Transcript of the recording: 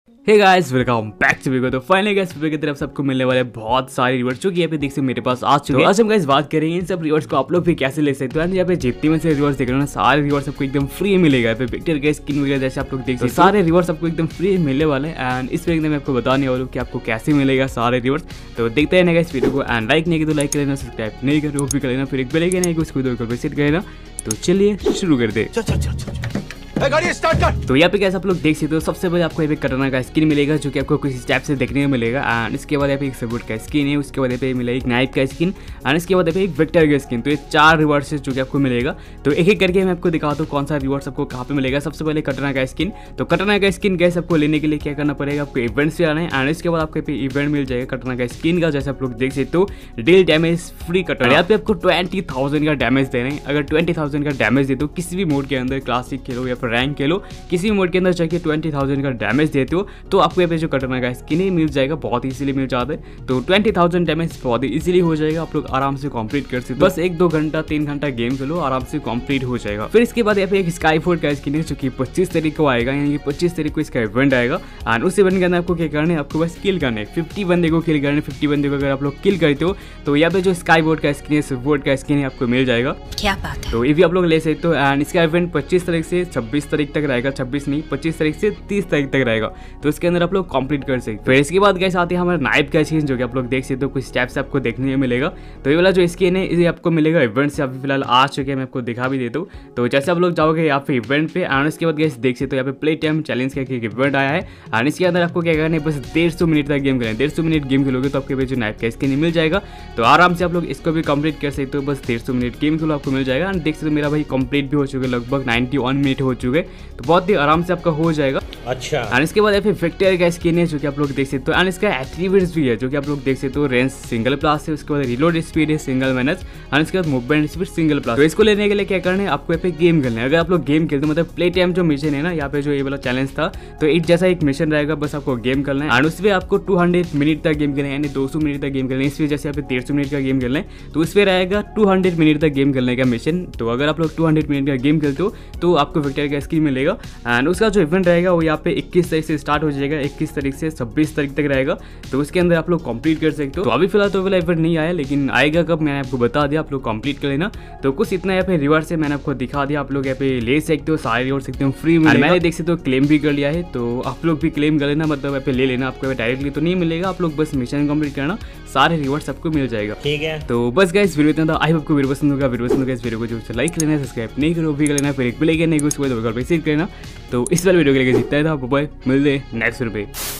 Hey guys welcome back to video. तो finally guys video की तरफ सबको मिलने वाले बहुत सारे रिवॉर्ड्स जो कि यहाँ पे देख सकते मेरे पास आ चुके हैं। आज हम गाइस बात करेंगे इन सब रिवॉर्ड्स को आप लोग भी कैसे ले सकते हो। यहाँ पे जितने में से रिवॉर्ड्स देख रहे हो ना, सारे रिवॉर्ड्स आपको एकदम फ्री मिलेगा। यहाँ पे विक्टर का स्किन वगैरह जैसे आप लोग देख सकते हो, सारे रिवॉर्ड्स आपको एकदम फ्री मिलने वाले हैं। एंड इस वीडियो में आपको बताने वाला हूँ कि आपको कैसे मिलेगा सारे रिवॉर्ड्स। तो देखते हैं ना इस वीडियो को। एंड लाइक नहीं किया तो लाइक कर लेना, सब्सक्राइब नहीं कर वो भी कर लेना, फिर एक बेल आइकन है उसको दबाकर विजिट कर लेना। तो चलिए शुरू कर दे। गाड़ी स्टार्ट कर। तो यहाँ पे कैसे आप लोग देख सकते हो, सबसे पहले आपको यहाँ पे कटाना का स्किन मिलेगा जो कि आपको किसी टाइप से देखने को मिलेगा। एंड इसके बाद यहाँ पे एक सपोर्ट का स्किन है, उसके बाद यहाँ पे मिलेगा एक नाइफ का स्किन, एंड इसके बाद यहाँ पे एक विक्टर का स्किन। तो ये 4 रिवॉर्ड्स जो कि आपको मिलेगा। तो एक एक करके मैं आपको दिखाता हूँ कौन सा रिवॉर्ड्स आपको कहाँ पे मिलेगा। सबसे पहले कटाना का स्किन। तो कटाना का स्किन गैस आपको लेने के लिए क्या करना पड़ेगा, आपको इवेंट से आना है। एंड इसके बाद आपको इवेंट मिल जाएगा कटाना का स्किन का, जैसे आप लोग देख सकते हो डील डैमेज फ्री कटाना। यहाँ पे आपको 20,000 का डैमेज दे रहे हैं। अगर 20,000 का डैमेज दे दो किसी भी मोड के अंदर, क्लासिक खेलो या फिर रैंक खेलो, किसी मोड के अंदर चाहिए 20,000 का डैमेज देते हो तो आपको यहाँ पे जो कटाना का स्किन ही मिल जाएगा। बहुत इजीली मिल जाता है। तो 20,000 डैमेज बहुत ही इजीली हो जाएगा। आप लोग आराम से कंप्लीट कर सकते हो। बस 1-2 घंटा 3 घंटा गेम खेलो, आराम से कंप्लीट हो जाएगा। फिर इसके बाद यहाँ पे एक स्काई फोर्ट का स्किन है जो कि 25 तारीख को आएगा, यानी कि 25 तारीख को इसका इवेंट आएगा। एंड उस इवेंट के अंदर आपको क्या करना है, आपको बस किल करना है। 50 बंदे को किल करना है। 50 बंदे को अगर आप लोग किल करते हो तो यहाँ पे जो स्काई बोर्ड का स्किन है, सपोर्ट का स्किन है, आपको मिल जाएगा। क्या बात है। तो ये भी आप लोग ले सकते हो। एंड इसका इवेंट 25 तारीख से 26 तारीख तक रहेगा। 26 नहीं, 25 तारीख से 30 तारीख तक रहेगा। तो इसके अंदर आप लोग कंप्लीट कर सकते हो। फिर इसके बाद कैसे आते हैं हमारे नाइफ का स्किन जो कि आप लोग देख सकते हो, कुछ स्टेप्स आपको देखने को मिलेगा। तो ये वाला जो स्किन है ये आपको मिलेगा इवेंट से। अभी फिलहाल आ चुके हैं, मैं आपको दिखा भी देता हूँ। तो जैसे आप लोग जाओगे यहाँ पे इवेंट पे, एंड उसके बाद गैस देख सकते हो यहाँ पे प्ले टाइम चैलेंज का एक इवेंट आया है। एंड इसके अंदर आपको क्या करना है, बस 150 मिनट तक गेम करें। 150 मिनट गेम खेलोगे तो आपके जो नाइफ का स्किन मिल जाएगा। तो आराम से आप लोग इसको भी कंप्लीट कर सकते हो। बस 150 मिनट गेम खेलो, आपको मिल जाएगा। एंड देख सकते हो मेरा भाई कंप्लीट भी हो चुके, लगभग 91 मिनट हो चुके। तो बहुत ही आराम से आपका हो जाएगा। अच्छा। एंड इसके बाद फिर विक्टर का स्किन है जो कि आप लोग देख सकते हो। एंड इसका एट्रीब्यूट्स भी है जो कि आप लोग देख सकते हो। रेंज सिंगल प्लस है, उसके बाद रिलोड स्पीड है सिंगल माइनस, एंड इसके बाद मूवमेंट स्पीड सिंगल प्लस। तो इसको लेने के लिए क्या करना है, आपको यहाँ पे गेम खेलना है। अगर आप लोग गेम खेलते हो, मतलब प्ले टाइम जो मिशन है ना, यहाँ पे जो ये वाला चैलेंज था, तो एक जैसा एक मिशन रहेगा, बस आपको गेम करना है। एंड उसमें आपको 200 मिनट तक गेम खेलना है, यानी 200 मिनट तक गेम खेलना है। इसमें जैसे यहाँ पे 150 मिनट का गेम खेलना है, तो उसमें रहेगा 200 मिनट तक गेम खेलने का मिशन। तो अगर आप लोग 200 मिनट का गेम खेलते हो तो आपको विक्टर का स्किन मिलेगा। एंड उसका जो इवेंट रहेगा वो यहाँ पे 21 तारीख से स्टार्ट हो जाएगा, 21 तारीख से 26 तारीख तक रहेगा। तो उसके अंदर आप लोग कंप्लीट कर सकते हो। तो अभी फिलहाल तो वाला इवेंट नहीं आया, लेकिन आएगा कब मैंने आपको बता दिया, आप लोग कंप्लीट कर लेना। तो कुछ इतना यहाँ पे रिवार्ड से मैंने आपको दिखा दिया। आप लोग यहाँ पे ले सकते हो, सारे रिवॉर्ड सकते हो फ्री में। मैंने देख सकते हो क्लेम भी कर लिया है, तो आप लोग भी क्लेम कर लेना, मतलब यहाँ पे ले लेना। आपको डायरेक्टली तो नहीं मिलेगा, आप लोग बस मिशन कंप्लीट करना, सारे रिवॉर्ड्स आपको मिल जाएगा। ठीक है। तो बस गाइस वीडियो इतना था। आई होप आपको वीडियो पसंद होगा। वीडियो पसंद होगा इस वीडियो को जो लाइक करना है, सब्सक्राइब नहीं करो भी कर लेना, फिर एक बेल आइकन नहीं उसको दबाकर विजिट करना। तो इस वाले वीडियो के लिए जितना था, बाय, मिलते हैं नेक्स्ट वीडियो पे।